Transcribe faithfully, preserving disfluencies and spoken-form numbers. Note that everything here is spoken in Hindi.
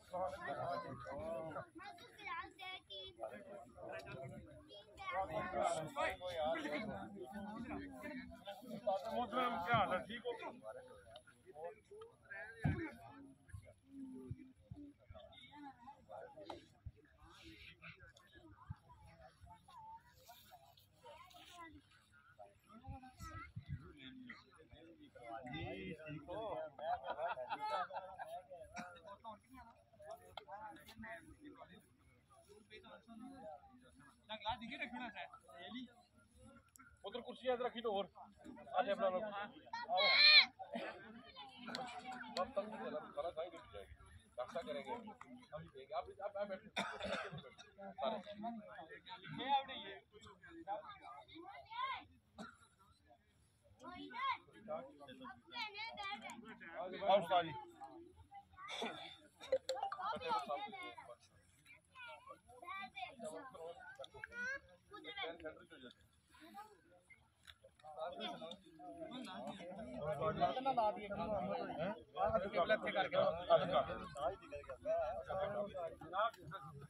ठीक हो उधर कुर्सियां इधर रखी तो और आधे अपना लोग आओ कब तक चला सारा साइड हो जाएगी नाश्ता करेंगे हम देंगे आप आप आप बैठो ये आवड़े ये और सारी ला दिए करके